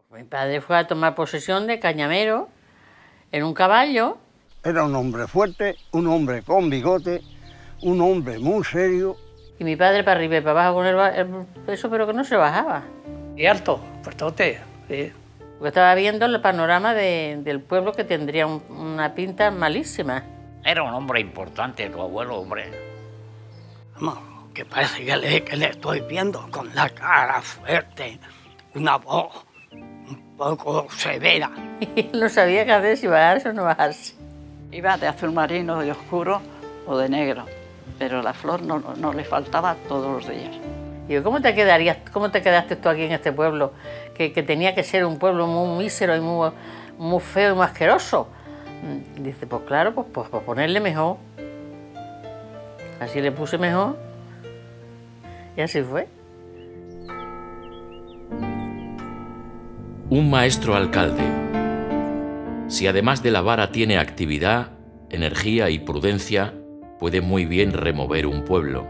Mi padre fue a tomar posesión de Cañamero en un caballo. Era un hombre fuerte, un hombre con bigote, un hombre muy serio. Y mi padre para arriba y para abajo con el peso, pero que no se bajaba. Y alto, fuertote, sí. Porque estaba viendo el panorama del pueblo, que tendría una pinta malísima. Era un hombre importante, tu abuelo, hombre. Vamos, que parece que le estoy viendo con la cara fuerte, una voz un poco severa. Y él no sabía qué hacer, si bajarse o no bajarse. Iba de azul marino, de oscuro o de negro, pero la flor no le faltaba todos los días. Y yo, ¿cómo te quedaste tú aquí en este pueblo? Que tenía que ser un pueblo muy mísero y muy feo y muy asqueroso. Dice, pues claro, pues para ponerle mejor. Así le puse mejor. Y así fue. Un maestro alcalde. Si además de la vara tiene actividad, energía y prudencia, puede muy bien remover un pueblo.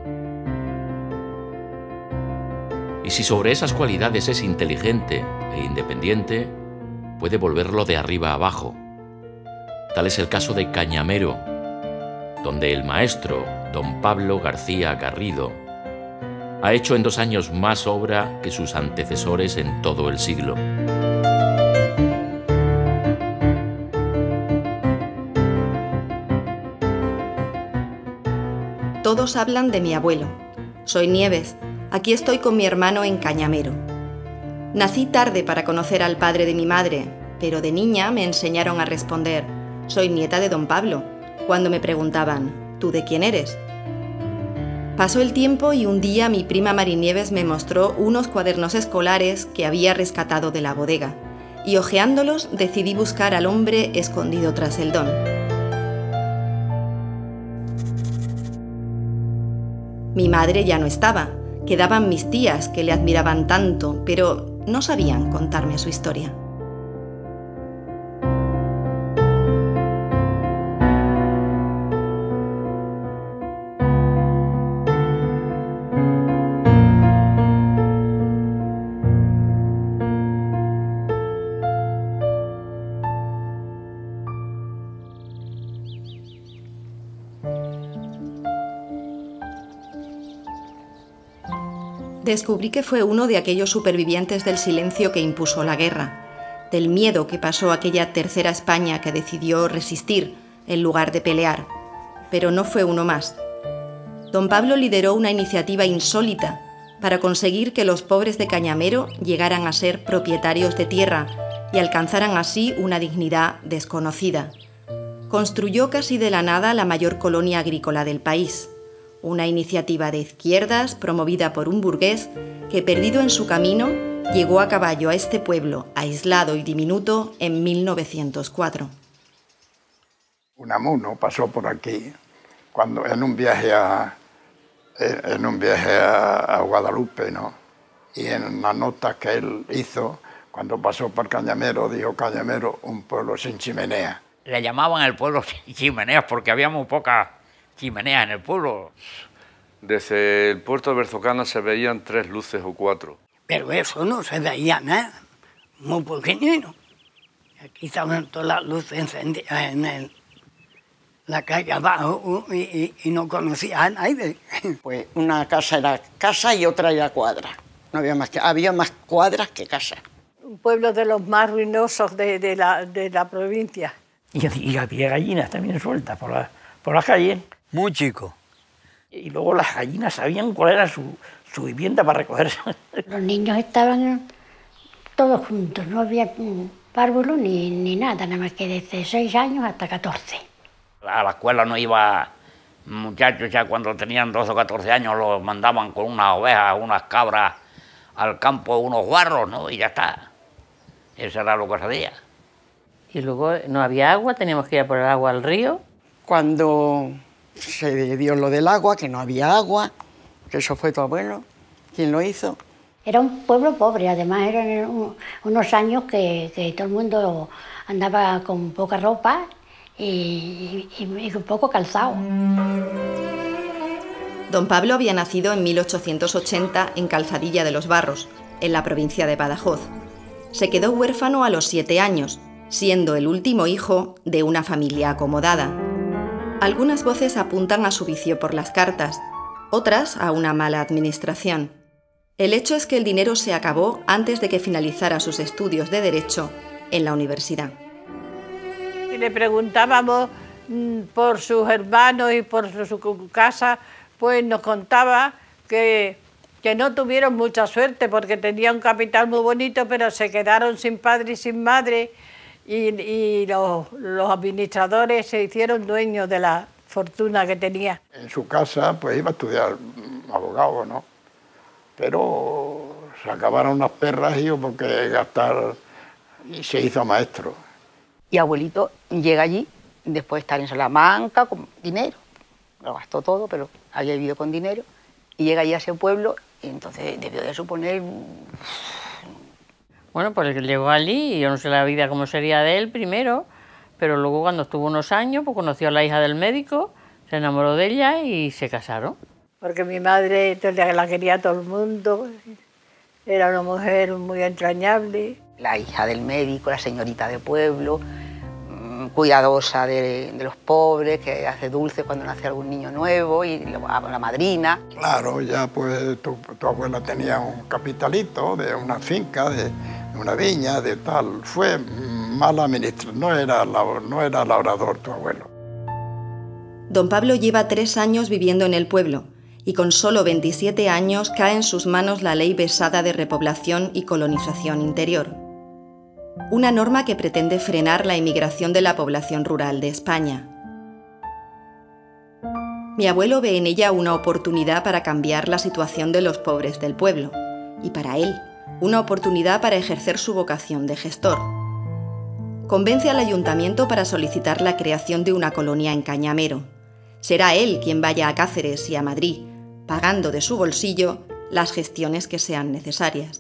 Y si sobre esas cualidades es inteligente e independiente, puede volverlo de arriba abajo. Tal es el caso de Cañamero, donde el maestro, don Pablo García Garrido, ha hecho en 2 años más obra que sus antecesores en todo el siglo. Todos hablan de mi abuelo. Soy Nieves. Aquí estoy con mi hermano en Cañamero. Nací tarde para conocer al padre de mi madre, pero de niña me enseñaron a responder: soy nieta de don Pablo, cuando me preguntaban: ¿tú de quién eres? Pasó el tiempo y un día mi prima Marinieves me mostró unos cuadernos escolares que había rescatado de la bodega, y hojeándolos decidí buscar al hombre escondido tras el don. Mi madre ya no estaba. Quedaban mis tías, que le admiraban tanto, pero no sabían contarme su historia. Descubrí que fue uno de aquellos supervivientes del silencio que impuso la guerra, del miedo que pasó aquella tercera España que decidió resistir en lugar de pelear. Pero no fue uno más. Don Pablo lideró una iniciativa insólita para conseguir que los pobres de Cañamero llegaran a ser propietarios de tierra y alcanzaran así una dignidad desconocida. Construyó casi de la nada la mayor colonia agrícola del país. Una iniciativa de izquierdas promovida por un burgués que, perdido en su camino, llegó a caballo a este pueblo aislado y diminuto en 1904. Unamuno pasó por aquí cuando en un viaje a Guadalupe, ¿no? Y en una nota que él hizo cuando pasó por Cañamero, dijo: Cañamero, un pueblo sin chimenea. Le llamaban el pueblo sin chimeneas porque había muy pocas chimeneas en el pueblo. Desde el puerto de Berzocana se veían 3 luces o 4. Pero eso no se veía nada, muy pequeñito. Aquí estaban todas las luces encendidas en la calle abajo y no conocía a nadie. Pues una casa era casa y otra era cuadra. No había más cuadras que casas. Un pueblo de los más ruinosos de la provincia. Y había gallinas también sueltas por la calle. Muy chico. Y luego las gallinas sabían cuál era su vivienda para recogerse. Los niños estaban todos juntos, no había párvulo ni nada, nada más que desde 6 años hasta 14. A la escuela no iba muchachos, ya cuando tenían 12 o 14 años los mandaban con unas ovejas, unas cabras al campo, unos guarros, ¿no? Y ya está. Eso era lo que se hacía. Y luego no había agua, teníamos que ir a por el agua al río. Cuando se dio lo del agua, que no había agua, que eso fue tu abuelo quien lo hizo. Era un pueblo pobre, además eran unos años que todo el mundo andaba con poca ropa y con poco calzado. Don Pablo había nacido en 1880 en Calzadilla de los Barros, en la provincia de Badajoz. se quedó huérfano a los 7 años, siendo el último hijo de una familia acomodada. Algunas voces apuntan a su vicio por las cartas, otras a una mala administración. El hecho es que el dinero se acabó antes de que finalizara sus estudios de Derecho en la universidad. Si le preguntábamos por sus hermanos y por su casa, pues nos contaba que no tuvieron mucha suerte porque tenían un capital muy bonito, pero se quedaron sin padre y sin madre, y los administradores se hicieron dueños de la fortuna que tenía. En su casa pues iba a estudiar abogado, ¿no? Pero se acabaron las perras y hubo que gastar y se hizo maestro. Y abuelito llega allí, después de estar en Salamanca, con dinero. Lo gastó todo, pero había vivido con dinero. Y llega allí a ese pueblo y entonces debió de suponer... Bueno, pues él llegó allí y yo no sé la vida cómo sería de él primero, pero luego cuando estuvo unos años, pues conoció a la hija del médico, se enamoró de ella y se casaron. Porque mi madre la quería todo el mundo, era una mujer muy entrañable. La hija del médico, la señorita de pueblo, cuidadosa de los pobres, que hace dulce cuando nace algún niño nuevo, y la madrina. Claro, ya pues tu abuela tenía un capitalito de una finca, de una viña, de tal. Fue mala administración, no era labrador tu abuelo. Don Pablo lleva 3 años viviendo en el pueblo y con solo 27 años cae en sus manos la Ley Besada de Repoblación y Colonización Interior. Una norma que pretende frenar la emigración de la población rural de España. Mi abuelo ve en ella una oportunidad para cambiar la situación de los pobres del pueblo y para él, una oportunidad para ejercer su vocación de gestor. Convence al ayuntamiento para solicitar la creación de una colonia en Cañamero. Será él quien vaya a Cáceres y a Madrid, pagando de su bolsillo las gestiones que sean necesarias.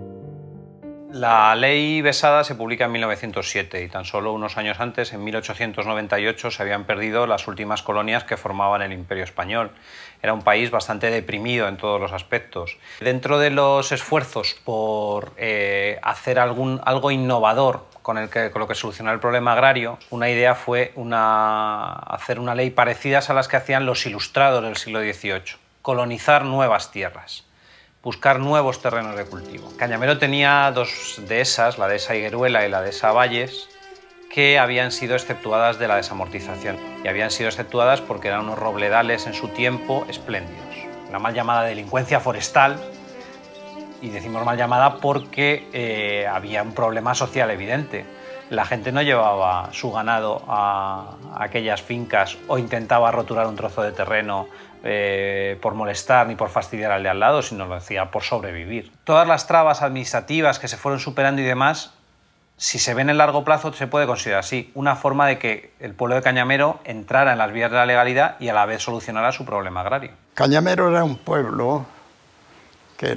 La ley Besada se publica en 1907 y tan solo unos años antes, en 1898, se habían perdido las últimas colonias que formaban el Imperio Español. Era un país bastante deprimido en todos los aspectos. Dentro de los esfuerzos por hacer algo innovador con lo que solucionar el problema agrario, una idea fue hacer una ley parecidas a las que hacían los ilustrados del siglo XVIII, colonizar nuevas tierras, buscar nuevos terrenos de cultivo. Cañamero tenía 2 dehesas, la dehesa Higueruela y la dehesa Valles, que habían sido exceptuadas de la desamortización. Y habían sido exceptuadas porque eran unos robledales en su tiempo espléndidos. La mal llamada delincuencia forestal, y decimos mal llamada porque había un problema social evidente. La gente no llevaba su ganado a aquellas fincas o intentaba roturar un trozo de terreno por molestar ni por fastidiar al de al lado, sino lo hacía por sobrevivir. Todas las trabas administrativas que se fueron superando y demás, si se ven en largo plazo, se puede considerar así una forma de que el pueblo de Cañamero entrara en las vías de la legalidad y a la vez solucionara su problema agrario. Cañamero era un pueblo que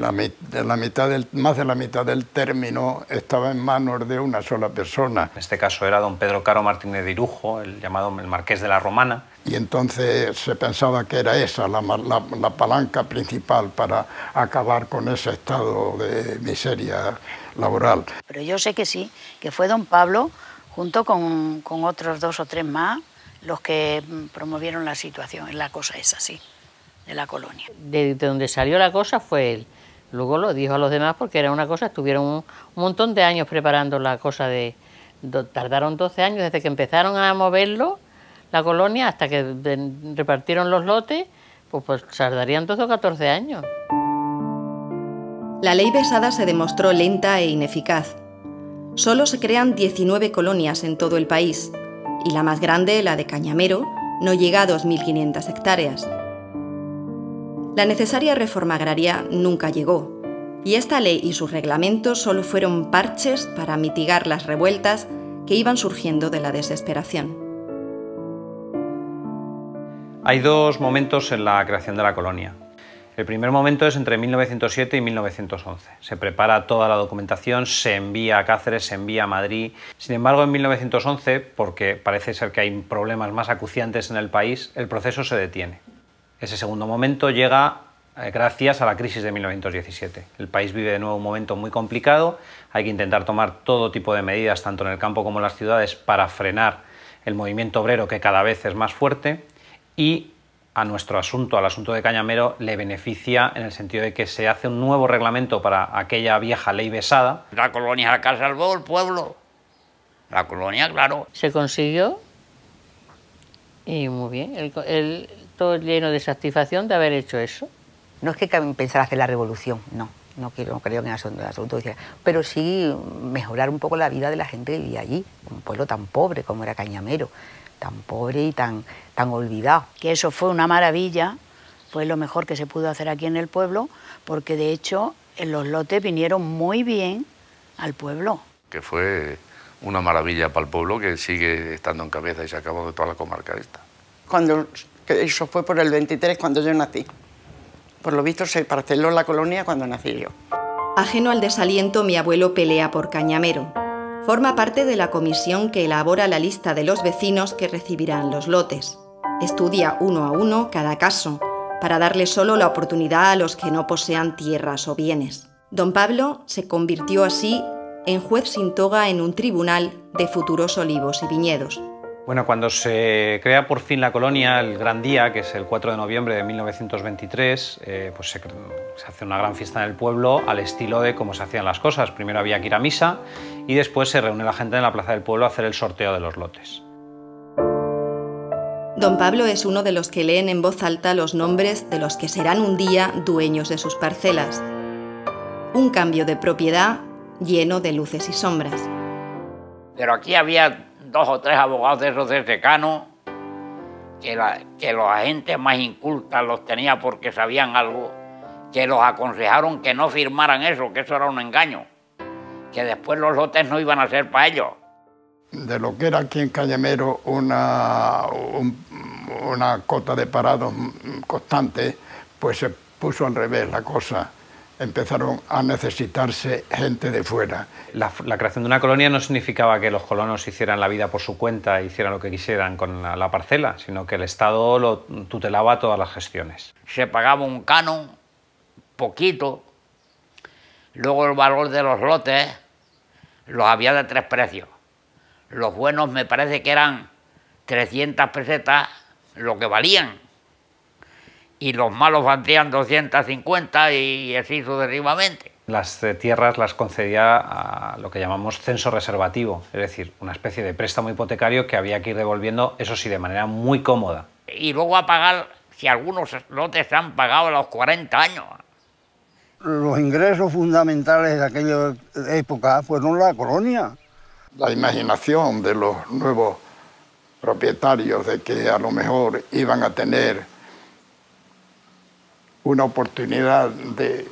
más de la mitad del término estaba en manos de una sola persona. En este caso era don Pedro Caro Martínez de Irujo, el Marqués de la Romana. Y entonces se pensaba que era esa la palanca principal para acabar con ese estado de miseria laboral. Pero yo sé que sí, que fue don Pablo, junto con otros 2 o 3 más, los que promovieron la situación. La cosa es así, de la colonia. De donde salió la cosa fue él. Luego lo dijo a los demás porque era una cosa, estuvieron un montón de años preparando la cosa tardaron 12 años desde que empezaron a moverlo, la colonia, hasta que repartieron los lotes, pues tardarían 12 o 14 años. La ley Besada se demostró lenta e ineficaz. Solo se crean 19 colonias en todo el país, y la más grande, la de Cañamero, no llega a 2.500 hectáreas. La necesaria reforma agraria nunca llegó, y esta ley y sus reglamentos solo fueron parches para mitigar las revueltas que iban surgiendo de la desesperación. Hay 2 momentos en la creación de la colonia. El primer momento es entre 1907 y 1911. Se prepara toda la documentación, se envía a Cáceres, se envía a Madrid. Sin embargo, en 1911, porque parece ser que hay problemas más acuciantes en el país, el proceso se detiene. Ese segundo momento llega gracias a la crisis de 1917. El país vive de nuevo un momento muy complicado, hay que intentar tomar todo tipo de medidas, tanto en el campo como en las ciudades, para frenar el movimiento obrero, que cada vez es más fuerte, y a nuestro asunto, al asunto de Cañamero, le beneficia en el sentido de que se hace un nuevo reglamento para aquella vieja ley Besada. La colonia la salvó el pueblo. La colonia, claro. Se consiguió y muy bien, todo lleno de satisfacción de haber hecho eso. No es que pensar hacer la revolución, no creo que en absoluto, pero sí mejorar un poco la vida de la gente que vivía allí, un pueblo tan pobre como era Cañamero, tan pobre y tan olvidado. Que eso fue una maravilla, fue lo mejor que se pudo hacer aquí en el pueblo, porque de hecho los lotes vinieron muy bien al pueblo. Que fue una maravilla para el pueblo, que sigue estando en cabeza y se acabó de toda la comarca esta. Eso fue por el 23, cuando yo nací. Por lo visto se parceló la colonia cuando nací yo. Ajeno al desaliento, mi abuelo pelea por Cañamero. Forma parte de la comisión que elabora la lista de los vecinos que recibirán los lotes. Estudia uno a uno cada caso, para darle solo la oportunidad a los que no posean tierras o bienes. Don Pablo se convirtió así en juez sin toga en un tribunal de futuros olivos y viñedos. Bueno, cuando se crea por fin la colonia, el gran día, que es el 4 de noviembre de 1923, pues se hace una gran fiesta en el pueblo al estilo de cómo se hacían las cosas. Primero había que ir a misa y después se reúne la gente en la plaza del pueblo a hacer el sorteo de los lotes. Don Pablo es uno de los que leen en voz alta los nombres de los que serán un día dueños de sus parcelas. Un cambio de propiedad lleno de luces y sombras. Pero aquí había 2 o 3 abogados de esos de secano que los agentes más incultas los tenía porque sabían algo, que los aconsejaron que no firmaran eso, que eso era un engaño, que después los lotes no iban a ser para ellos. De lo que era aquí en Cañamero una cota de parados constante, pues se puso al revés la cosa. Empezaron a necesitarse gente de fuera. La creación de una colonia no significaba que los colonos hicieran la vida por su cuenta e hicieran lo que quisieran con la parcela, sino que el Estado lo tutelaba todas las gestiones. Se pagaba un canon, poquito, luego el valor de los lotes los había de 3 precios. Los buenos me parece que eran 300 pesetas lo que valían, y los malos valían 250 y así sucesivamente. Las tierras las concedía a lo que llamamos censo reservativo, es decir, una especie de préstamo hipotecario que había que ir devolviendo, eso sí, de manera muy cómoda. Y luego a pagar, si algunos lotes se han pagado a los 40 años. Los ingresos fundamentales de aquella época fueron la colonia. La imaginación de los nuevos propietarios de que a lo mejor iban a tener una oportunidad de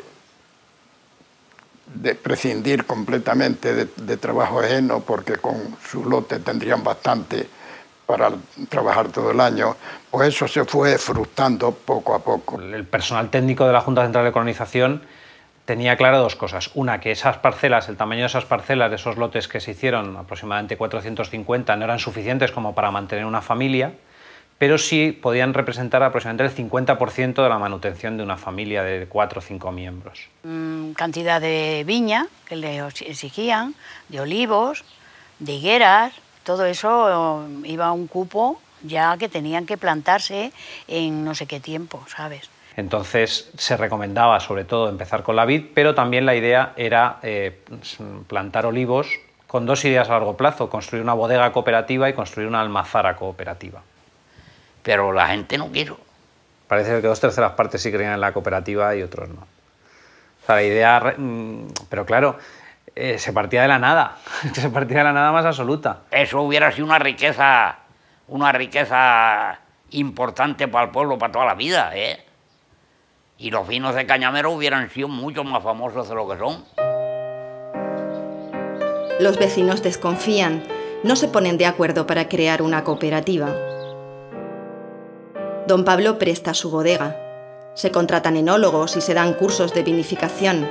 prescindir completamente de trabajo ajeno, porque con sus lotes tendrían bastante para trabajar todo el año, pues eso se fue frustrando poco a poco. El personal técnico de la Junta Central de Colonización tenía claro 2 cosas. Una, que esas parcelas, el tamaño de esas parcelas, de esos lotes que se hicieron, aproximadamente 450, no eran suficientes como para mantener una familia, pero sí podían representar aproximadamente el 50% de la manutención de una familia de 4 o 5 miembros. Cantidad de viña que les exigían, de olivos, de higueras, todo eso iba a un cupo ya que tenían que plantarse en no sé qué tiempo, ¿sabes? Entonces se recomendaba sobre todo empezar con la vid, pero también la idea era plantar olivos con 2 ideas a largo plazo: construir una bodega cooperativa y construir una almazara cooperativa. Pero la gente no quiso. Parece que 2/3 partes sí creían en la cooperativa y otros no. O sea, la idea... Pero claro, se partía de la nada, se partía de la nada más absoluta. Eso hubiera sido una riqueza importante para el pueblo, para toda la vida, ¿eh? Y los vinos de Cañamero hubieran sido mucho más famosos de lo que son. Los vecinos desconfían, no se ponen de acuerdo para crear una cooperativa. Don Pablo presta su bodega. Se contratan enólogos y se dan cursos de vinificación.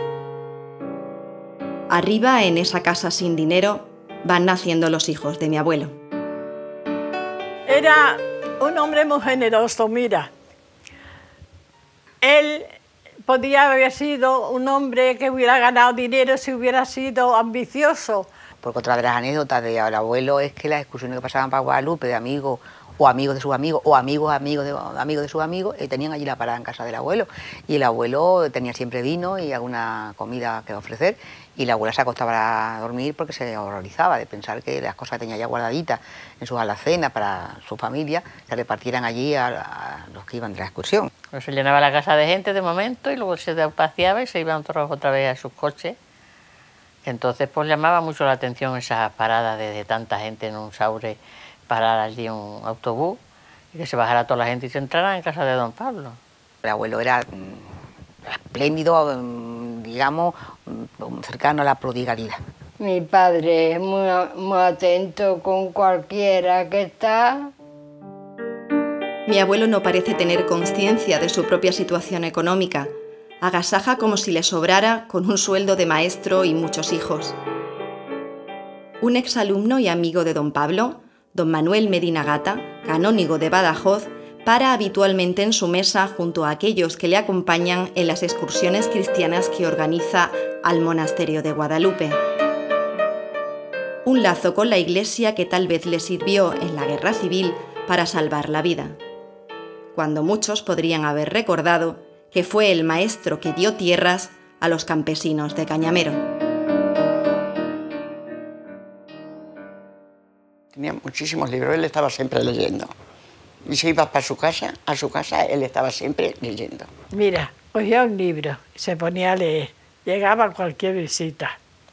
Arriba, en esa casa sin dinero, van naciendo los hijos de mi abuelo. Era un hombre muy generoso, mira. Él podía haber sido un hombre que hubiera ganado dinero si hubiera sido ambicioso. Porque otra de las anécdotas del abuelo es que las excursiones que pasaban para Guadalupe de amigos o amigos de sus amigos o amigos de sus amigos tenían allí la parada en casa del abuelo, y el abuelo tenía siempre vino y alguna comida que ofrecer, y la abuela se acostaba a dormir porque se horrorizaba de pensar que las cosas que tenía ya guardaditas en sus alacenas para su familia se repartieran allí a los que iban de la excursión. Pues se llenaba la casa de gente de momento y luego se paseaba y se iban todos otra vez a sus coches. Entonces pues llamaba mucho la atención esas paradas de tanta gente en un Saure, parar allí un autobús y que se bajara toda la gente y se entrara en casa de don Pablo. El abuelo era espléndido, digamos, cercano a la prodigalidad. Mi padre es muy atento con cualquiera que está. Mi abuelo no parece tener conciencia de su propia situación económica. Agasaja como si le sobrara, con un sueldo de maestro y muchos hijos. Un exalumno y amigo de don Pablo, don Manuel Medina Gata, canónigo de Badajoz, para habitualmente en su mesa junto a aquellos que le acompañan en las excursiones cristianas que organiza al monasterio de Guadalupe. Un lazo con la Iglesia que tal vez le sirvió en la guerra civil para salvar la vida, cuando muchos podrían haber recordado que fue el maestro que dio tierras a los campesinos de Cañamero. Tenía muchísimos libros, él estaba siempre leyendo. Y si iba para a su casa, él estaba siempre leyendo. Mira, cogía un libro y se ponía a leer. Llegaba a cualquier visita.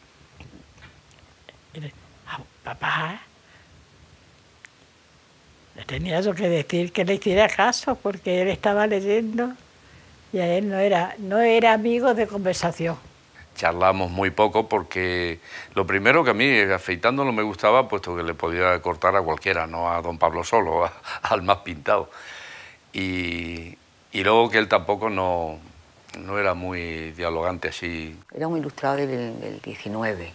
Papá, le tenía yo que decir que le hiciera caso porque él estaba leyendo y a él no era amigo de conversación. Charlamos muy poco porque lo primero que a mí afeitándolo me gustaba, puesto que le podía cortar a cualquiera, no a don Pablo solo, al más pintado. Y luego que él tampoco no era muy dialogante así. Era un ilustrado del 19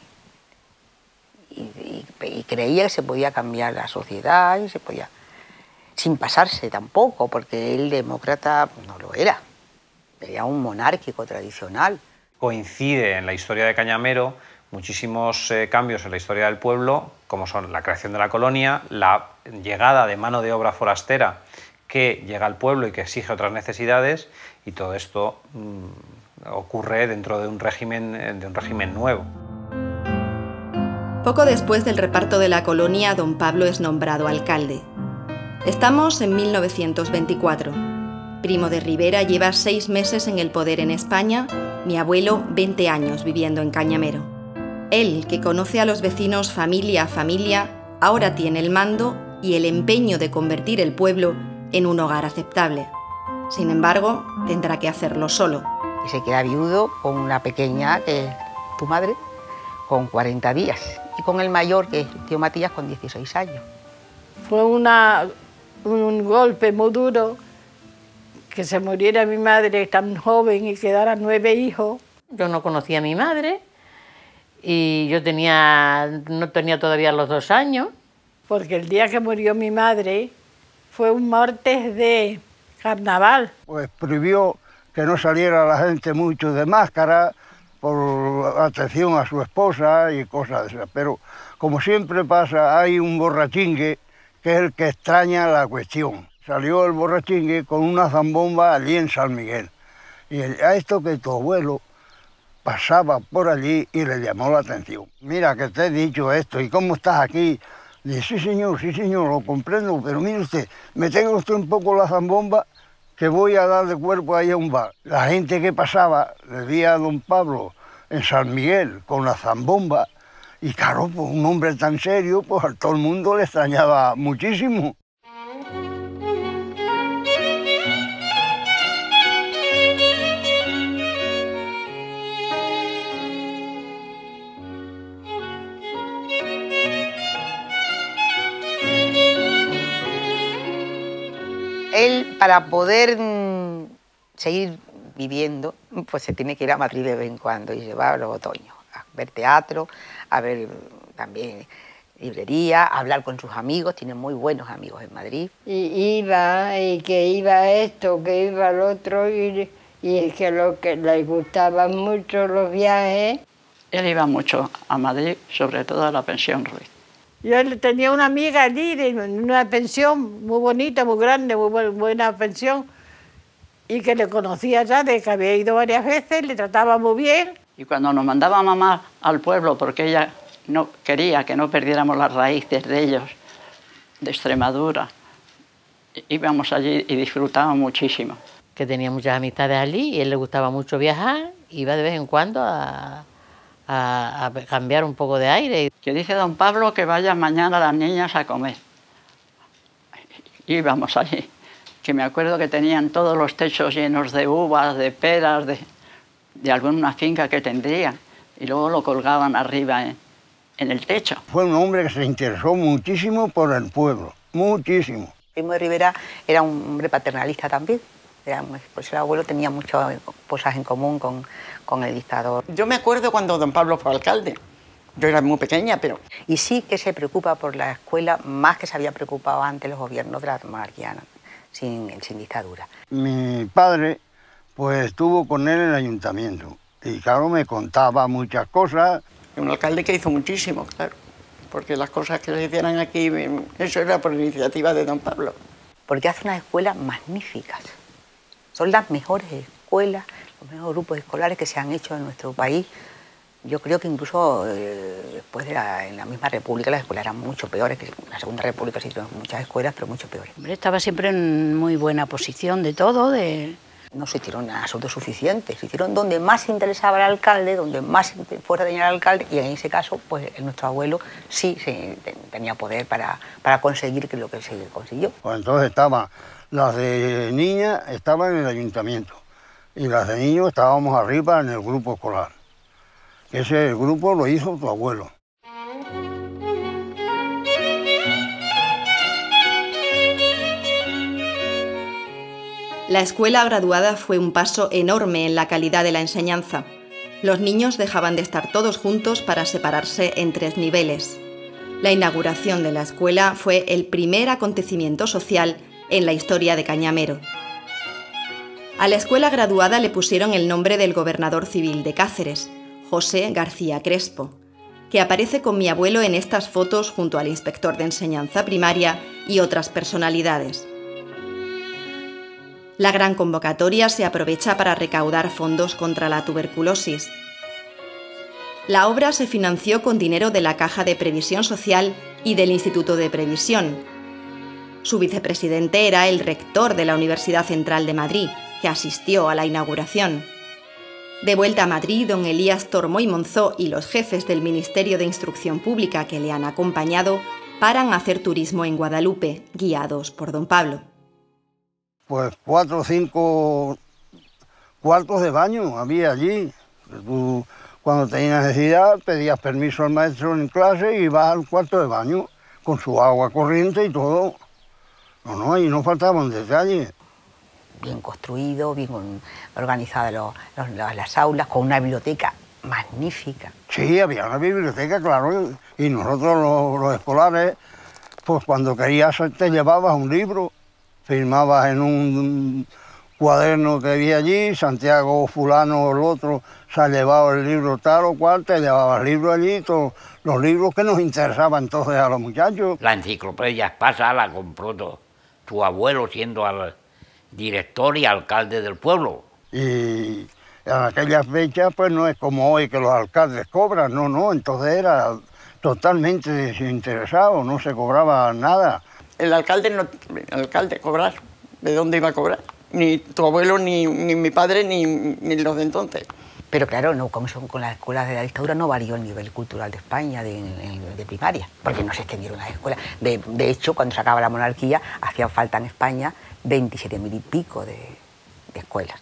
y creía que se podía cambiar la sociedad y se podía, sin pasarse tampoco, porque él demócrata no lo era. Era un monárquico tradicional. Coincide en la historia de Cañamero muchísimos cambios en la historia del pueblo, como son la creación de la colonia, la llegada de mano de obra forastera que llega al pueblo y que exige otras necesidades, y todo esto ocurre dentro de un régimen nuevo. Poco después del reparto de la colonia, don Pablo es nombrado alcalde. Estamos en 1924. Primo de Rivera lleva 6 meses en el poder en España, mi abuelo 20 años viviendo en Cañamero. Él, que conoce a los vecinos familia a familia, ahora tiene el mando y el empeño de convertir el pueblo en un hogar aceptable. Sin embargo, tendrá que hacerlo solo. Y se queda viudo con una pequeña, que es tu madre, con 40 días, y con el mayor, que es el tío Matías, con 16 años. Fue un golpe muy duro que se muriera mi madre tan joven y quedaran 9 hijos. Yo no conocía a mi madre y yo no tenía todavía los 2 años. Porque el día que murió mi madre fue un martes de carnaval. Pues prohibió que no saliera la gente mucho de máscara por atención a su esposa y cosas de esas. Pero como siempre pasa, hay un borrachingue que es el que extraña la cuestión. Salió el borrachingue con una zambomba allí en San Miguel. Y a esto que tu abuelo pasaba por allí y le llamó la atención. Mira, que te he dicho esto, ¿y cómo estás aquí? Dice, sí señor, lo comprendo, pero mire usted, me tenga usted un poco la zambomba que voy a dar de cuerpo ahí a un bar. La gente que pasaba le veía a don Pablo en San Miguel con la zambomba y claro, pues un hombre tan serio, pues a todo el mundo le extrañaba muchísimo. Él, para poder seguir viviendo, pues se tiene que ir a Madrid de vez en cuando y se va a los otoños, a ver teatro, a ver también librería, a hablar con sus amigos, tiene muy buenos amigos en Madrid. Y iba, y que iba esto, que iba el otro, y y es que lo que le gustaban mucho los viajes. Él iba mucho a Madrid, sobre todo a la pensión Ruiz. Yo tenía una amiga allí, en una pensión muy bonita, muy grande, muy buena pensión, y que le conocía ya, de que había ido varias veces, le trataba muy bien. Y cuando nos mandaba mamá al pueblo, porque ella no quería que no perdiéramos las raíces de ellos, de Extremadura, íbamos allí y disfrutábamos muchísimo. Que tenía muchas amistades allí y a él le gustaba mucho viajar, iba de vez en cuando a cambiar un poco de aire. Que dice don Pablo que vayan mañana las niñas a comer. Íbamos allí, que me acuerdo que tenían todos los techos llenos de uvas, de peras, de alguna finca que tendrían, y luego lo colgaban arriba en el techo. Fue un hombre que se interesó muchísimo por el pueblo, muchísimo. Primo de Rivera era un hombre paternalista también. Pues el abuelo tenía muchas cosas en común con el dictador. Yo me acuerdo cuando don Pablo fue alcalde. Yo era muy pequeña, pero... Y sí que se preocupa por la escuela más que se había preocupado antes los gobiernos de la monarquía, ¿no? sin dictadura. Mi padre pues estuvo con él en el ayuntamiento y claro, me contaba muchas cosas. Un alcalde que hizo muchísimo, claro, porque las cosas que se hicieran aquí, eso era por iniciativa de don Pablo. Porque hace unas escuelas magníficas. Son las mejores escuelas, los mejores grupos escolares que se han hecho en nuestro país. Yo creo que incluso después en la misma República las escuelas eran mucho peores, que en la Segunda República se hicieron muchas escuelas, pero mucho peores. Hombre, estaba siempre en muy buena posición de todo. No se hicieron asuntos suficientes, se hicieron donde más se interesaba el alcalde, donde más fuera de el alcalde, y en ese caso, pues nuestro abuelo sí tenía poder para conseguir lo que se consiguió. Pues entonces las de niñas estaban en el ayuntamiento y las de niños estábamos arriba en el grupo escolar. Ese grupo lo hizo tu abuelo. La escuela graduada fue un paso enorme en la calidad de la enseñanza. Los niños dejaban de estar todos juntos para separarse en 3 niveles. La inauguración de la escuela fue el primer acontecimiento social en la historia de Cañamero. A la escuela graduada le pusieron el nombre del gobernador civil de Cáceres, José García Crespo, que aparece con mi abuelo en estas fotos junto al inspector de enseñanza primaria y otras personalidades. La gran convocatoria se aprovecha para recaudar fondos contra la tuberculosis. La obra se financió con dinero de la Caja de Previsión Social y del Instituto de Previsión. Su vicepresidente era el rector de la Universidad Central de Madrid, que asistió a la inauguración. De vuelta a Madrid, don Elías Tormo y Monzó y los jefes del Ministerio de Instrucción Pública que le han acompañado paran a hacer turismo en Guadalupe, guiados por don Pablo. Pues 4 o 5 cuartos de baño había allí. Tú, cuando tenías necesidad, pedías permiso al maestro en clase y ibas al cuarto de baño con su agua corriente y todo. No, ahí no faltaban detalles. Bien construido, bien organizadas las aulas, con una biblioteca magnífica. Sí, había una biblioteca, claro, y nosotros los escolares, pues cuando querías te llevabas un libro, firmabas en un cuaderno que había allí, Santiago fulano o el otro se ha llevado el libro tal o cual, te llevabas el libro allí, todos los libros que nos interesaban entonces a los muchachos. La enciclopedia Espasa la compró tu abuelo siendo director y alcalde del pueblo. Y en aquellas fechas pues no es como hoy que los alcaldes cobran, no, entonces era totalmente desinteresado, no se cobraba nada. El alcalde cobrar, ¿de dónde iba a cobrar? Ni tu abuelo, ni mi padre, ni los de entonces. Pero claro, no, como son con las escuelas de la dictadura no varió el nivel cultural de España de primaria, porque no se extendieron las escuelas. De hecho, cuando se acaba la monarquía, hacían falta en España 27.000 y pico de escuelas.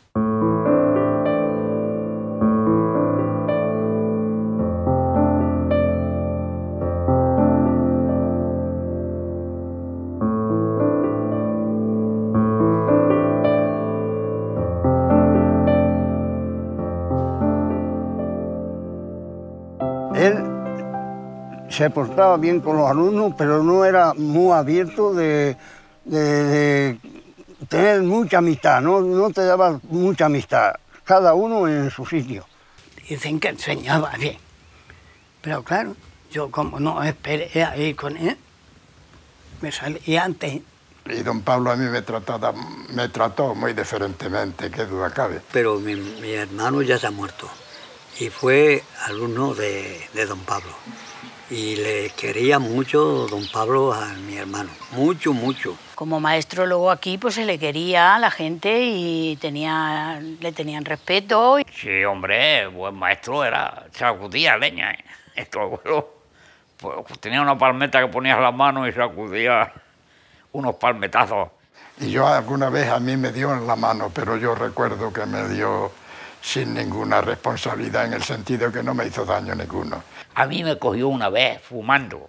Él se portaba bien con los alumnos, pero no era muy abierto de tener mucha amistad, no te daba mucha amistad, cada uno en su sitio. Dicen que enseñaba bien, pero claro, yo como no esperé a ir con él, me salí antes. Y don Pablo a mí me trató muy diferentemente, qué duda cabe. Pero mi hermano ya se ha muerto y fue alumno de don Pablo. Y le quería mucho don Pablo a mi hermano, mucho, mucho. Como maestro luego aquí pues se le quería a la gente y le tenían respeto. Sí, hombre, buen maestro era, sacudía leña. Esto abuelo, pues, tenía una palmeta que ponías las manos y sacudía unos palmetazos. Y yo alguna vez a mí me dio en la mano, pero yo recuerdo que me dio sin ninguna responsabilidad, en el sentido que no me hizo daño ninguno. A mí me cogió una vez fumando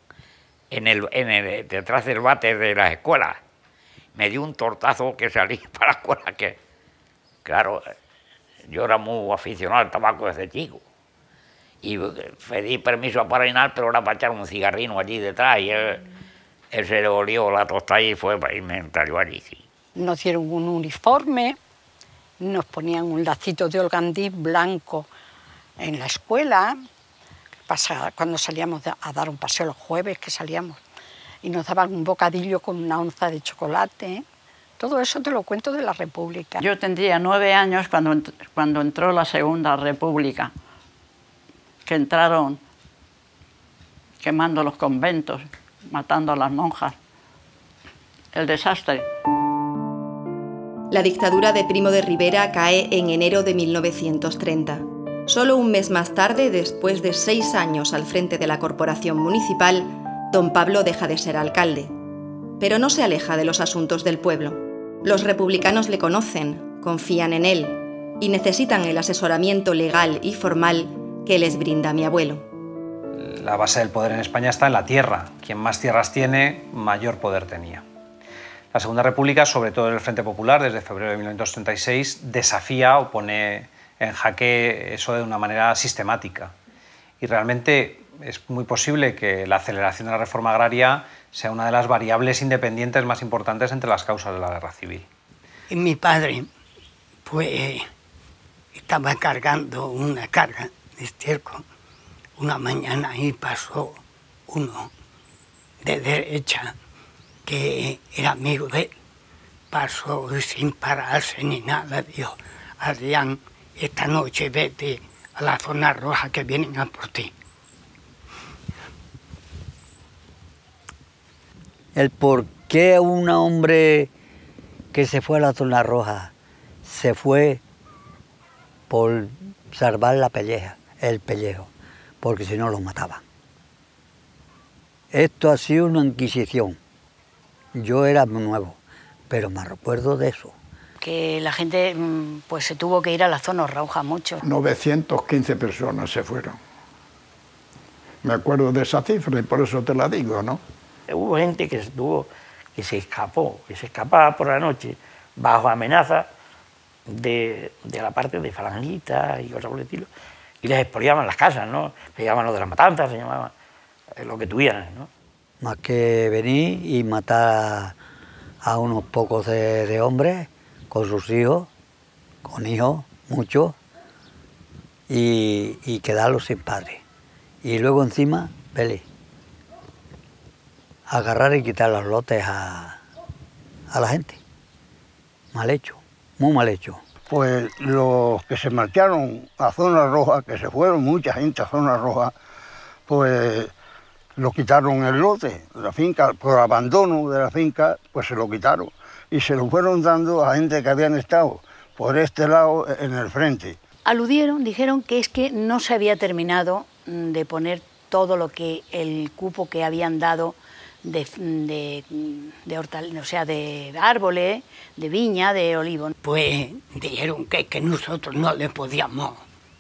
detrás del váter de las escuelas. Me dio un tortazo que salí para la escuela, que claro, yo era muy aficionado al tabaco desde chico. Y pedí permiso para orinar, pero era para echar un cigarrino allí detrás, y él se le olió la tostada y fue para irme allí, sí. Nos dieron un uniforme, nos ponían un lacito de holgandí blanco en la escuela, cuando salíamos a dar un paseo los jueves que salíamos, y nos daban un bocadillo con una onza de chocolate. Todo eso te lo cuento de la República. Yo tendría 9 años cuando entró la Segunda República, que entraron quemando los conventos, matando a las monjas. El desastre. La dictadura de Primo de Rivera cae en enero de 1930. Solo un mes más tarde, después de 6 años al frente de la corporación municipal, don Pablo deja de ser alcalde. Pero no se aleja de los asuntos del pueblo. Los republicanos le conocen, confían en él y necesitan el asesoramiento legal y formal que les brinda mi abuelo. La base del poder en España está en la tierra. Quien más tierras tiene, mayor poder tenía. La Segunda República, sobre todo en el Frente Popular, desde febrero de 1936, desafía o pone en jaque eso de una manera sistemática. Y realmente es muy posible que la aceleración de la reforma agraria sea una de las variables independientes más importantes entre las causas de la guerra civil. Y mi padre, pues, estaba cargando una carga de estiércol una mañana y pasó uno de derecha que era amigo de él. Pasó sin pararse ni nada, dijo: Adrián, esta noche vete a la zona roja que vienen a por ti. El por qué un hombre que se fue a la zona roja se fue por salvar la pelleja, el pellejo, porque si no lo mataban. Esto ha sido una inquisición. Yo era nuevo, pero me recuerdo de eso. Que la gente pues se tuvo que ir a la zona roja mucho. 915 personas se fueron. Me acuerdo de esa cifra y por eso te la digo, ¿no? Hubo gente que se escapaba por la noche bajo amenaza de la parte de falangistas y cosas por el estilo, y les expoliaban las casas, ¿no? Se llamaban lo de las matanzas, se llamaban lo que tuvieran, ¿no? Más que venir y matar a unos pocos de hombres con sus hijos, con hijos, muchos, y quedarlos sin padre. Y luego encima, vele, agarrar y quitar los lotes a la gente. Mal hecho, muy mal hecho. Pues los que se marcharon a zona roja, que se fueron mucha gente a zona roja, pues lo quitaron el lote, la finca, por abandono de la finca, pues se lo quitaron y se lo fueron dando a gente que habían estado por este lado en el frente. Aludieron, dijeron que es que no se había terminado de poner todo lo que el cupo que habían dado de árboles, de viña, de olivo. Pues dijeron que nosotros no le podíamos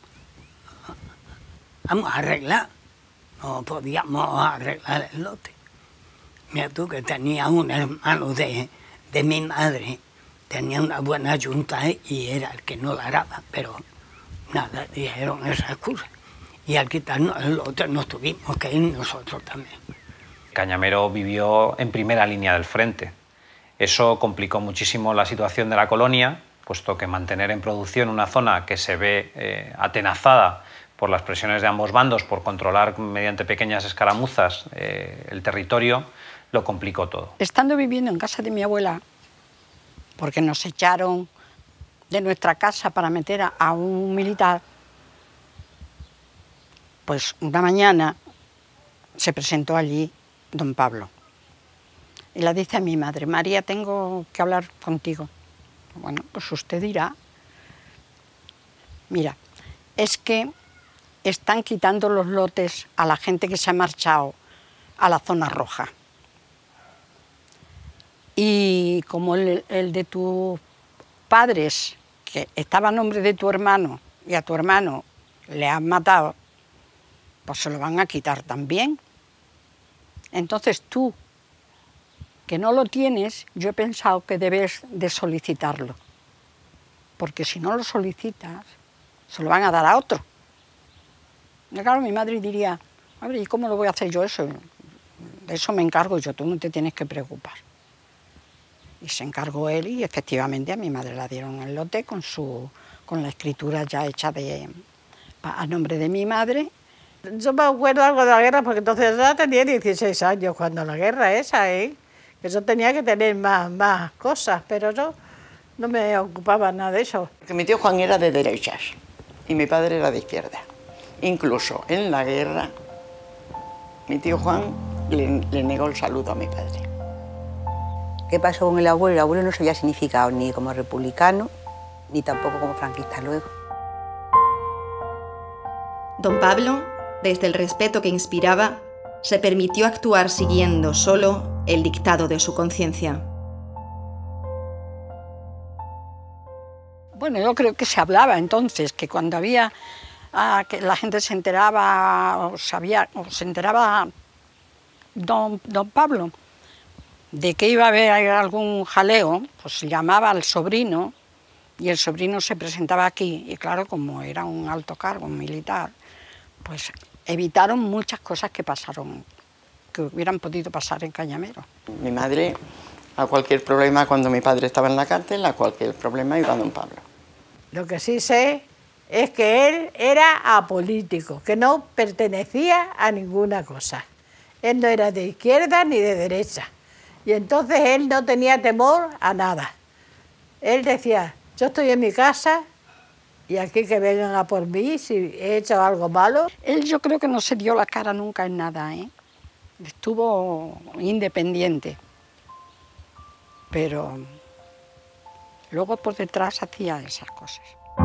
arreglar, no podíamos arreglar el lote. Mira tú, que tenía un hermano de mi madre, tenía una buena yunta y era el que no la araba, pero nada, dijeron esas cosas. Y al quitarnos el lote nos tuvimos que ir nosotros también. Cañamero vivió en primera línea del frente. Eso complicó muchísimo la situación de la colonia, puesto que mantener en producción una zona que se ve atenazada por las presiones de ambos bandos, por controlar mediante pequeñas escaramuzas el territorio, lo complicó todo. Estando viviendo en casa de mi abuela, porque nos echaron de nuestra casa para meter a un militar, pues una mañana se presentó allí don Pablo. Y le dice a mi madre: María, tengo que hablar contigo. Bueno, pues usted dirá. Mira, es que están quitando los lotes a la gente que se ha marchado a la zona roja. Y como el de tus padres, que estaba a nombre de tu hermano, y a tu hermano le han matado, pues se lo van a quitar también. Entonces tú, que no lo tienes, yo he pensado que debes de solicitarlo, porque si no lo solicitas, se lo van a dar a otro. Y claro, mi madre diría: a ver, ¿y cómo lo voy a hacer yo eso? De eso me encargo yo, tú no te tienes que preocupar. Y se encargó él, y efectivamente a mi madre la dieron el lote con la escritura ya hecha a nombre de mi madre. Yo me acuerdo algo de la guerra, porque entonces ya tenía 16 años cuando la guerra esa, que yo tenía que tener más cosas, pero yo no me ocupaba nada de eso. Porque mi tío Juan era de derechas y mi padre era de izquierda. Incluso en la guerra, mi tío Juan le negó el saludo a mi padre. ¿Qué pasó con el abuelo? El abuelo no se había significado ni como republicano, ni tampoco como franquista luego. Don Pablo, desde el respeto que inspiraba, se permitió actuar siguiendo solo el dictado de su conciencia. Bueno, yo creo que se hablaba entonces, que cuando había que la gente se enteraba, o se enteraba don Pablo de que iba a haber algún jaleo, pues llamaba al sobrino, y el sobrino se presentaba aquí, y claro, como era un alto cargo, un militar, pues evitaron muchas cosas que pasaron, que hubieran podido pasar en Cañamero. Mi madre, a cualquier problema, cuando mi padre estaba en la cárcel, a cualquier problema iba don Pablo. Lo que sí sé es que él era apolítico, que no pertenecía a ninguna cosa. Él no era de izquierda ni de derecha. Y entonces él no tenía temor a nada. Él decía: yo estoy en mi casa y aquí que vengan a por mí si he hecho algo malo. Él, yo creo que no se dio la cara nunca en nada, Estuvo independiente, pero luego por detrás hacía esas cosas.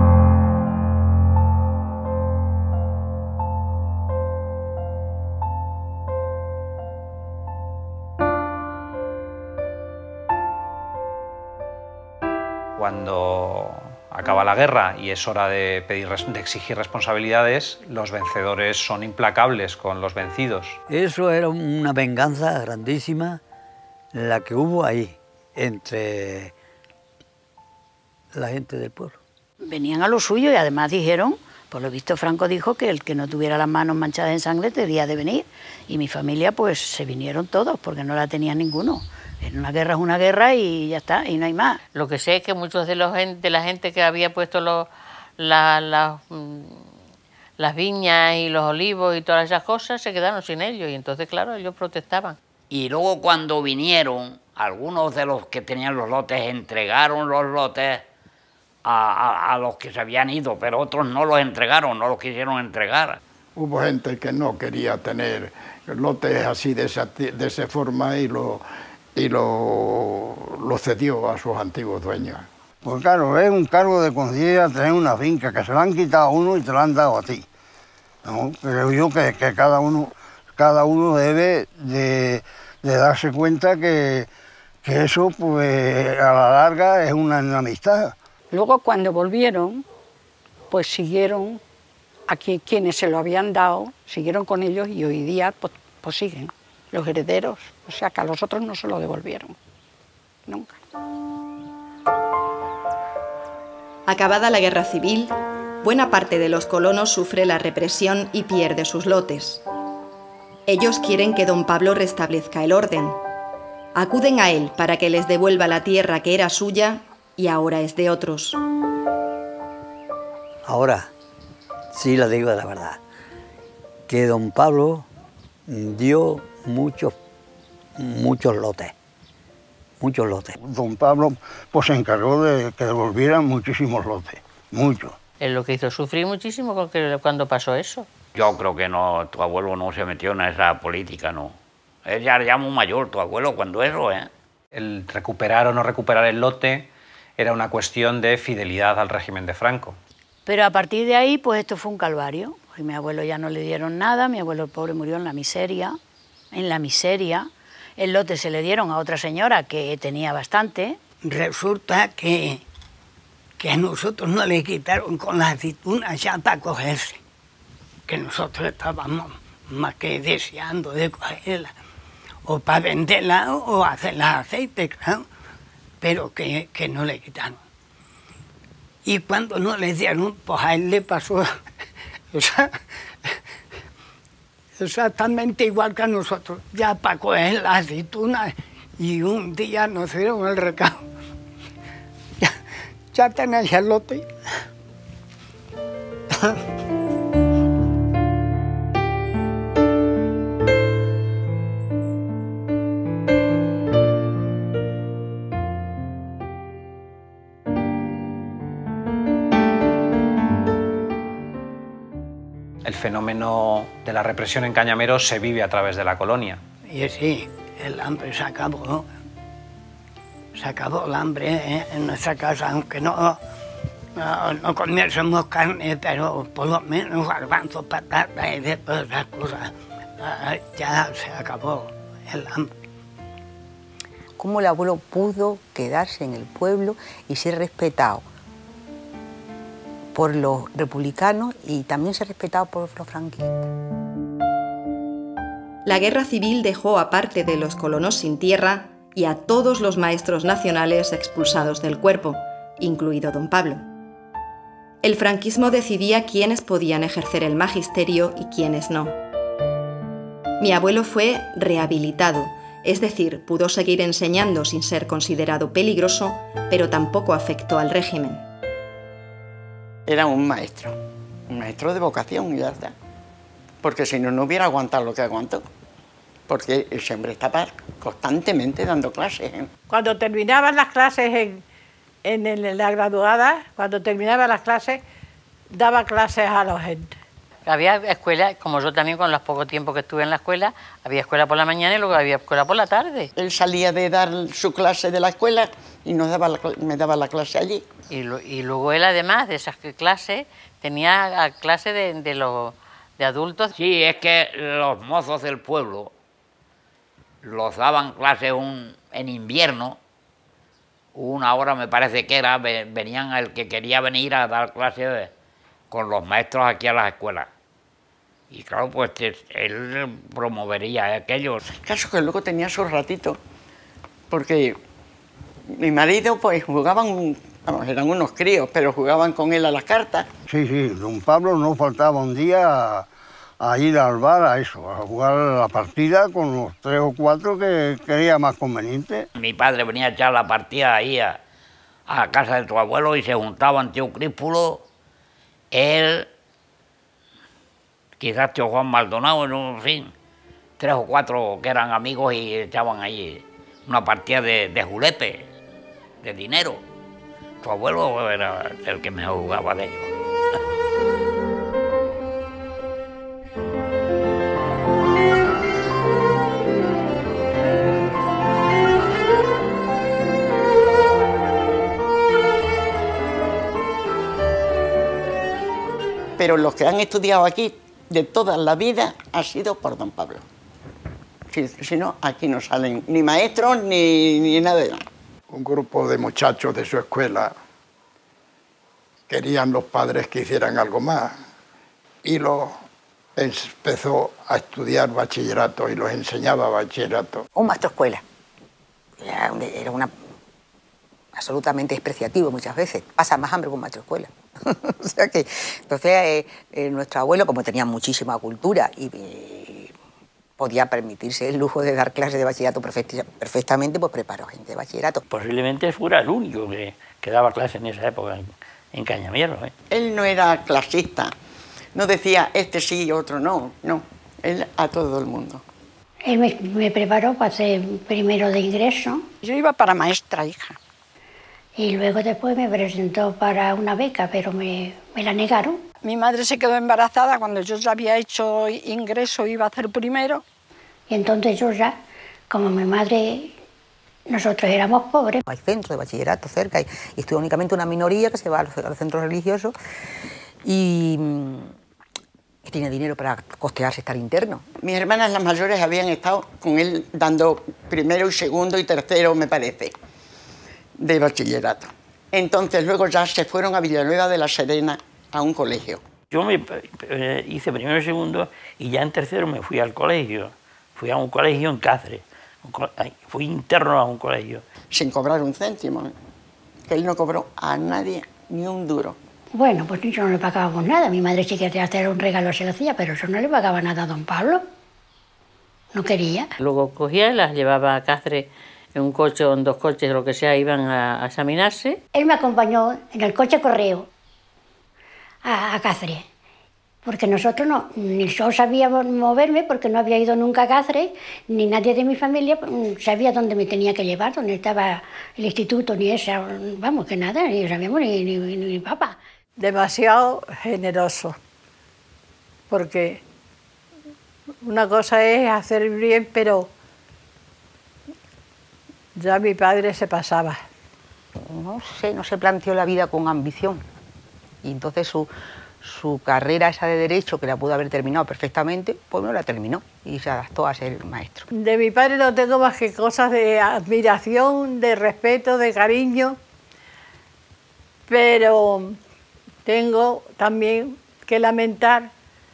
Cuando acaba la guerra y es hora de exigir responsabilidades, los vencedores son implacables con los vencidos. Eso era una venganza grandísima la que hubo ahí entre la gente del pueblo. Venían a lo suyo y además dijeron, por lo visto Franco dijo que el que no tuviera las manos manchadas en sangre debía de venir. Y mi familia pues se vinieron todos porque no la tenía ninguno. En una guerra es una guerra y ya está, y no hay más. Lo que sé es que muchos de la gente que había puesto las viñas y los olivos y todas esas cosas se quedaron sin ellos y entonces, claro, ellos protestaban. Y luego cuando vinieron, algunos de los que tenían los lotes entregaron los lotes a los que se habían ido, pero otros no los entregaron, no los quisieron entregar. Hubo gente que no quería tener lotes así de esa forma y lo cedió a sus antiguos dueños. Pues claro, es un cargo de conciencia tener una finca, que se la han quitado a uno y te la han dado a ti. ¿No? Creo yo que cada uno debe de darse cuenta que eso, pues, a la larga es una amistad. Luego, cuando volvieron, pues siguieron, a quienes se lo habían dado, siguieron con ellos y hoy día pues siguen, los herederos. O sea, que a los otros no se lo devolvieron, nunca. Acabada la guerra civil, buena parte de los colonos sufre la represión y pierde sus lotes. Ellos quieren que don Pablo restablezca el orden. Acuden a él para que les devuelva la tierra que era suya y ahora es de otros. Ahora, sí lo digo de la verdad, que don Pablo dio muchos lotes. Muchos lotes. Don Pablo pues se encargó de que devolvieran muchísimos lotes, muchos. Es lo que hizo sufrir muchísimo cuando pasó eso. Yo creo que no, tu abuelo no se metió en esa política, no. Él ya era muy mayor, tu abuelo, cuando eso, ¿eh? El recuperar o no recuperar el lote era una cuestión de fidelidad al régimen de Franco. Pero a partir de ahí, pues esto fue un calvario. A mi abuelo ya no le dieron nada, mi abuelo el pobre murió en la miseria. En la miseria. El lote se le dieron a otra señora que tenía bastante. Resulta que a nosotros no le quitaron con las aceitunas ya para cogerse. Que nosotros estábamos más que deseando de cogerla. O para venderla o hacerla aceite, claro. Pero que no le quitaron. Y cuando no le dieron, pues a él le pasó exactamente igual que a nosotros. Ya para coger las aceitunas y un día nos dieron el recado. Ya tenéis el lote. El fenómeno de la represión en Cañamero se vive a través de la colonia. Y sí, el hambre se acabó. Se acabó el hambre en nuestra casa, aunque no comiésemos carne, pero por lo menos garbanzos, patatas y de todas esas cosas. Ya se acabó el hambre. Cómo el abuelo pudo quedarse en el pueblo y ser respetado por los republicanos y también ser respetado por los franquistas. La guerra civil dejó a parte de los colonos sin tierra y a todos los maestros nacionales expulsados del cuerpo, incluido don Pablo. El franquismo decidía quiénes podían ejercer el magisterio y quiénes no. Mi abuelo fue rehabilitado, es decir, pudo seguir enseñando sin ser considerado peligroso, pero tampoco afectó al régimen. Era un maestro de vocación y ya está. Porque si no, no hubiera aguantado lo que aguantó. Porque ese hombre estaba constantemente dando clases. Cuando terminaban las clases en la graduada, cuando terminaba las clases, daba clases a la gente. Había escuela, como yo también con los pocos tiempos que estuve en la escuela, había escuela por la mañana y luego había escuela por la tarde. Él salía de dar su clase de la escuela y me daba la clase allí. Y luego él, además de esas clases, tenía clase de adultos. Sí, es que los mozos del pueblo los daban clases en invierno, una hora me parece que era, venían el que quería venir a dar clases con los maestros aquí a las escuelas. Y claro, pues él promovería aquello. El caso que luego tenía su ratito, porque mi marido pues jugaban, eran unos críos, pero jugaban con él a las cartas. Sí, don Pablo no faltaba un día a ir al bar a eso, a jugar la partida con los 3 o 4 que creía más conveniente. Mi padre venía a echar la partida ahí a casa de tu abuelo y se juntaban tío Críspulo, él, quizás tío Juan Maldonado, en fin, 3 o 4 que eran amigos y echaban ahí una partida de julepe, de dinero. Tu abuelo era el que mejor jugaba de ellos. Pero los que han estudiado aquí de toda la vida ha sido por don Pablo. Si no, aquí no salen ni maestros ni nada de nada. Un grupo de muchachos de su escuela querían los padres que hicieran algo más y empezó a estudiar bachillerato y los enseñaba bachillerato. Un maestro escuela. Era absolutamente despreciativo muchas veces. Pasa más hambre con un maestro escuela. O sea que, entonces, nuestro abuelo, como tenía muchísima cultura y podía permitirse el lujo de dar clases de bachillerato perfectamente, pues preparó gente de bachillerato. Posiblemente fuera el único que daba clases en esa época en Cañamero. Él no era clasista, no decía este sí y otro no, no, él a todo el mundo. Él me preparó para ser primero de ingreso. Yo iba para maestra, hija. Y luego después me presentó para una beca, pero me la negaron. Mi madre se quedó embarazada cuando yo ya había hecho ingreso, iba a hacer primero. Y entonces yo ya, como mi madre, nosotros éramos pobres. Hay centros de bachillerato cerca y estudia únicamente una minoría que se va a los centros religiosos y tiene dinero para costearse estar interno. Mis hermanas las mayores habían estado con él dando primero y segundo y tercero, me parece, de bachillerato. Entonces luego ya se fueron a Villanueva de la Serena a un colegio. Yo me hice primero y segundo y ya en tercero me fui al colegio. Fui a un colegio en Cáceres. Fui interno a un colegio. Sin cobrar un céntimo. Que él no cobró a nadie ni un duro. Bueno, pues yo no le pagábamos nada. Mi madre sí quería hacer un regalo, se lo hacía, pero eso no le pagaba nada a don Pablo. No quería. Luego cogía y las llevaba a Cáceres en un coche o en dos coches, lo que sea, iban a examinarse. Él me acompañó en el coche correo a Cáceres, porque nosotros no, ni yo sabía moverme porque no había ido nunca a Cáceres, ni nadie de mi familia sabía dónde me tenía que llevar, dónde estaba el instituto, ni esa, vamos, que nada, ni sabíamos ni mi papá. Demasiado generoso, porque una cosa es hacer bien, pero ya mi padre se pasaba. No sé, no se planteó la vida con ambición. Y entonces su carrera esa de Derecho, que la pudo haber terminado perfectamente, pues no la terminó y se adaptó a ser maestro. De mi padre no tengo más que cosas de admiración, de respeto, de cariño, pero tengo también que lamentar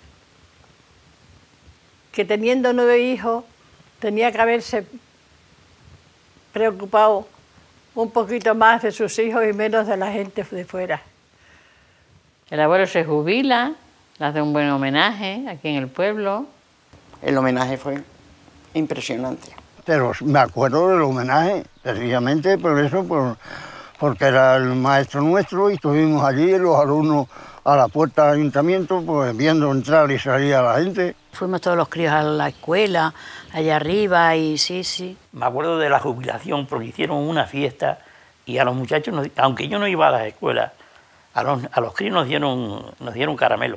que teniendo 9 hijos tenía que haberse preocupado un poquito más de sus hijos y menos de la gente de fuera. El abuelo se jubila, le hace un buen homenaje aquí en el pueblo. El homenaje fue impresionante. Pero me acuerdo del homenaje, precisamente por eso, porque era el maestro nuestro y estuvimos allí los alumnos a la puerta del ayuntamiento, pues viendo entrar y salir a la gente. Fuimos todos los críos a la escuela, allá arriba, y sí. Me acuerdo de la jubilación porque hicieron una fiesta y a los muchachos, aunque yo no iba a la escuela, a los críos nos dieron caramelo.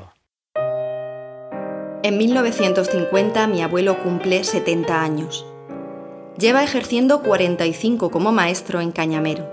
En 1950 mi abuelo cumple 70 años. Lleva ejerciendo 45 como maestro en Cañamero.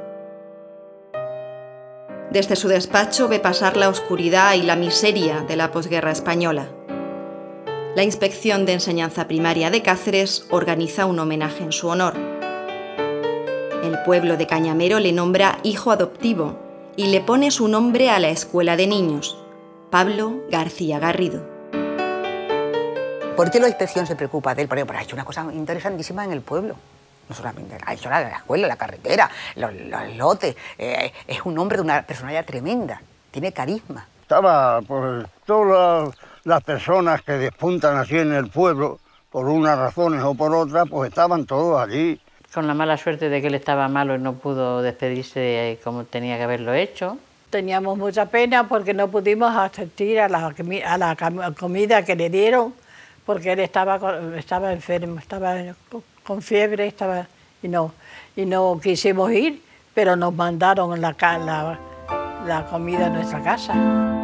Desde su despacho ve pasar la oscuridad y la miseria de la posguerra española. La Inspección de Enseñanza Primaria de Cáceres organiza un homenaje en su honor. El pueblo de Cañamero le nombra hijo adoptivo y le pone su nombre a la escuela de niños, Pablo García Garrido. ¿Por qué la inspección se preocupa de él? Porque ha hecho una cosa interesantísima en el pueblo. No solamente ha hecho la escuela, la carretera, los lotes. Es un hombre de una personalidad tremenda, tiene carisma. Estaba, pues, todas las personas que despuntan así en el pueblo, por unas razones o por otras, pues estaban todos allí. Con la mala suerte de que él estaba malo y no pudo despedirse como tenía que haberlo hecho. Teníamos mucha pena porque no pudimos asistir a la comida que le dieron, porque él estaba enfermo, estaba con fiebre, y no quisimos ir, pero nos mandaron la comida a nuestra casa.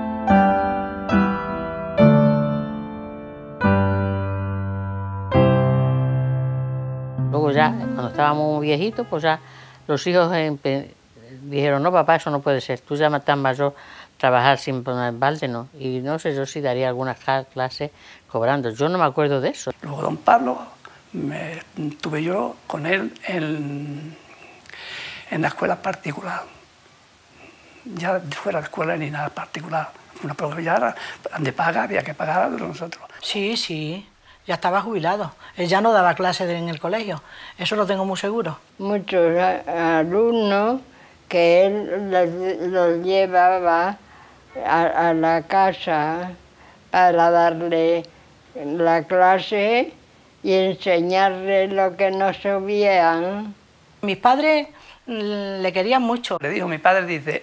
Luego ya, cuando estábamos muy viejitos, pues ya los hijos dijeron, no papá, eso no puede ser, tú ya tan mayor, trabajar sin poner balde, no. Y no sé, yo sí daría algunas clases cobrando, yo no me acuerdo de eso. Luego don Pablo, tuve yo con él en la escuela particular. Ya fuera de escuela ni nada particular. Una pero ya era de paga, había que pagar a nosotros. Sí, ya estaba jubilado. Él ya no daba clases en el colegio, eso lo tengo muy seguro. Muchos alumnos que él los llevaba a la casa para darle la clase y enseñarles lo que no sabían. Mis padres le querían mucho. Le dijo mi padre, dice,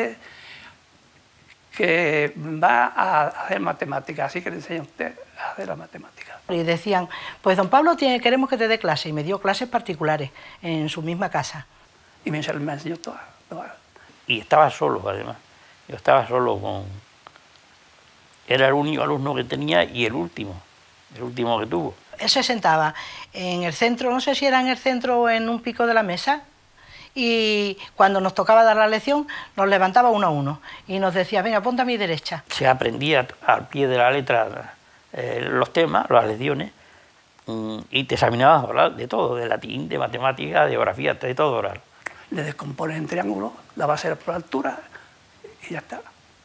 que va a hacer matemáticas, así que le enseña a usted a hacer las matemáticas. Y decían, pues don Pablo, queremos que te dé clase, y me dio clases particulares en su misma casa. Y me enseñó todas. Y estaba solo, además. Yo estaba solo con... Era el único alumno que tenía y el último que tuvo. Él se sentaba en el centro, no sé si era en el centro o en un pico de la mesa, y cuando nos tocaba dar la lección nos levantaba uno a uno y nos decía, venga, ponte a mi derecha. Se aprendía al pie de la letra los temas, las lecciones, y te examinabas oral de todo, de latín, de matemáticas, de geografía, de todo oral. Le descompones en triángulo, la base por altura y ya está.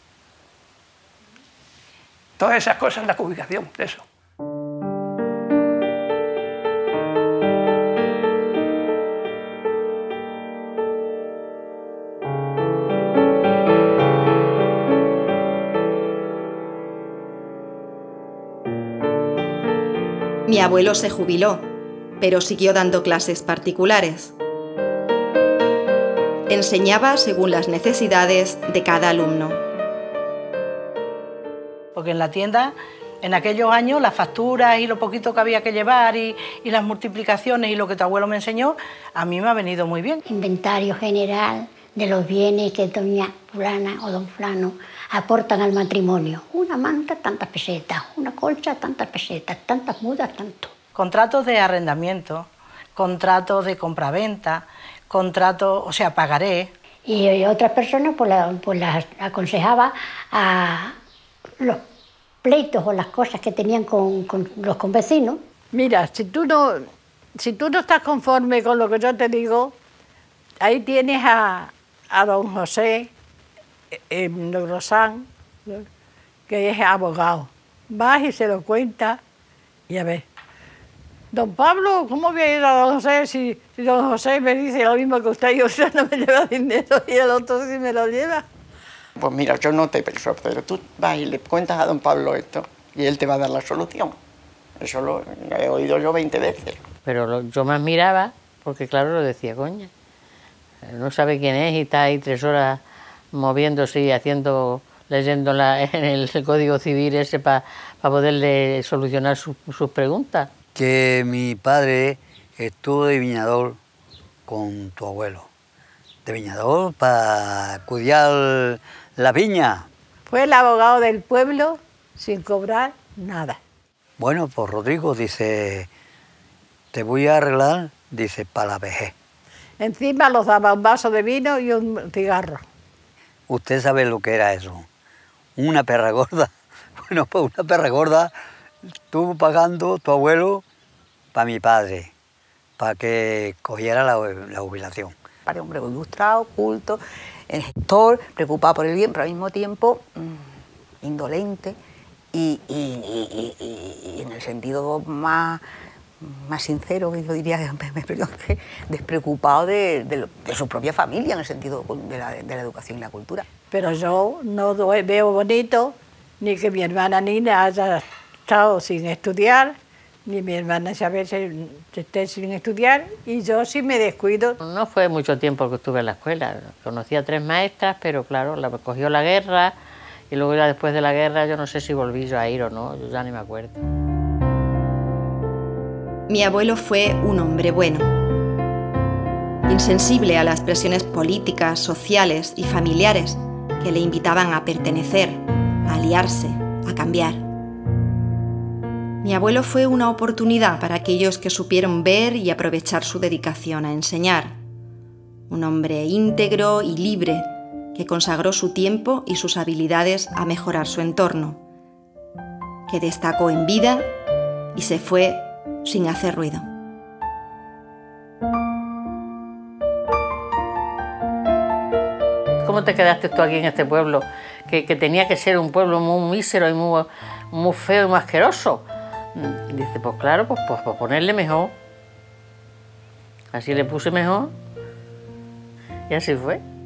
Todas esas cosas, la cubicación, eso. Mi abuelo se jubiló, pero siguió dando clases particulares. Enseñaba según las necesidades de cada alumno. Porque en la tienda, en aquellos años, las facturas y lo poquito que había que llevar y las multiplicaciones y lo que tu abuelo me enseñó, a mí me ha venido muy bien. Inventario general de los bienes que doña fulana o don fulano aportan al matrimonio. Una manta, tantas pesetas, una colcha, tantas pesetas, tantas mudas, tanto. Contratos de arrendamiento, contratos de compraventa, contratos, o sea, pagaré. Y otras personas pues las aconsejaba a los pleitos o las cosas que tenían con los convecinos. Mira, si tú no estás conforme con lo que yo te digo, ahí tienes a don José Rosán, que es abogado. Vas y se lo cuenta y a ver. Don Pablo, ¿cómo voy a ir a don José si don José me dice lo mismo que usted y usted no me lleva dinero y el otro sí me lo lleva? Pues mira, yo no te persuado, pero tú vas y le cuentas a don Pablo esto y él te va a dar la solución. Eso lo he oído yo 20 veces. Pero yo me admiraba, porque claro, lo decía, coña, no sabe quién es y está ahí 3 horas moviéndose y leyendo en el Código Civil ese para poderle solucionar sus preguntas. Que mi padre estuvo de viñador con tu abuelo. De viñador para cuidar la viña. Fue el abogado del pueblo sin cobrar nada. Bueno, pues Rodrigo dice, te voy a arreglar, dice, para la vejez. Encima los daba un vaso de vino y un cigarro. Usted sabe lo que era eso. Una perra gorda. Bueno, pues una perra gorda estuvo pagando tu abuelo para mi padre, para que cogiera la jubilación. Para un hombre ilustrado, culto, gestor, preocupado por el bien, pero al mismo tiempo indolente y en el sentido más sincero, yo diría, despreocupado de su propia familia, en el sentido de la educación y la cultura. Pero yo no veo bonito ni que mi hermana Nina haya estado sin estudiar, ni mi hermana Isabel esté sin estudiar, y yo sí me descuido. No fue mucho tiempo que estuve en la escuela. Conocí a 3 maestras, pero claro, la cogió la guerra, y luego ya después de la guerra yo no sé si volví yo a ir o no, yo ya ni me acuerdo. Mi abuelo fue un hombre bueno, insensible a las presiones políticas, sociales y familiares que le invitaban a pertenecer, a aliarse, a cambiar. Mi abuelo fue una oportunidad para aquellos que supieron ver y aprovechar su dedicación a enseñar. Un hombre íntegro y libre que consagró su tiempo y sus habilidades a mejorar su entorno, que destacó en vida y se fue sin hacer ruido. ¿Cómo te quedaste tú aquí en este pueblo? Que tenía que ser un pueblo muy mísero y muy feo y muy asqueroso. Dice, pues claro, pues para ponerle mejor. Así le puse mejor y así fue.